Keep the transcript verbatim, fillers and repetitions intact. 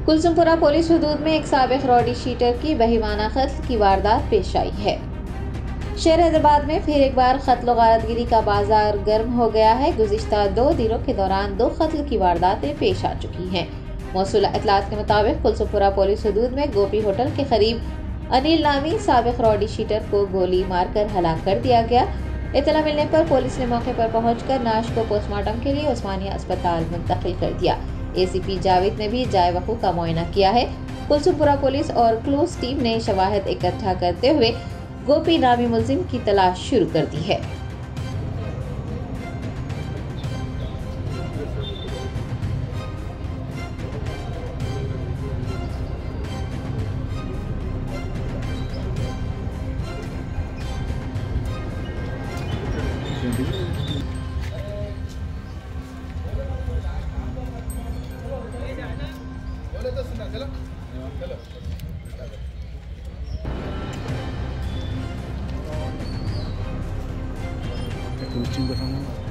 Kulsumpura police हुदूद में एक साबिक रॉडी शीटर की बहिमाना कत्ल की वारदात पेश आई है। शहर हैदराबाद में फिर एक बार कत्ल व गारतगिरी का बाजार गर्म हो गया है। गुज़िश्ता दो दिनों के दौरान दो कत्ल की वारदातें पेश आ चुकी हैं। मौसूल इत्तलात के मुताबिक कुलसुमपुरा पुलिस हुदूद में गोपी होटल के करीब अनिल नामी साबिक रॉडी शीटर को गोली मारकर हलाक कर दिया गया। इत्तला मिलने पर पुलिस ने मौके पर पहुंचकर नाश को पोस्टमार्टम के लिए उस्मानिया अस्पताल मुंतकिल कर दिया। एसीपी जावेद ने भी जाए वक़ू का मुआयना किया है। कुलसुमपुरा पुलिस और क्लोज टीम ने शवाहिद इकट्ठा करते हुए गोपी नामी मुलजिम की तलाश शुरू कर दी है। तो सुना चलो चलो कोचिंग का सामान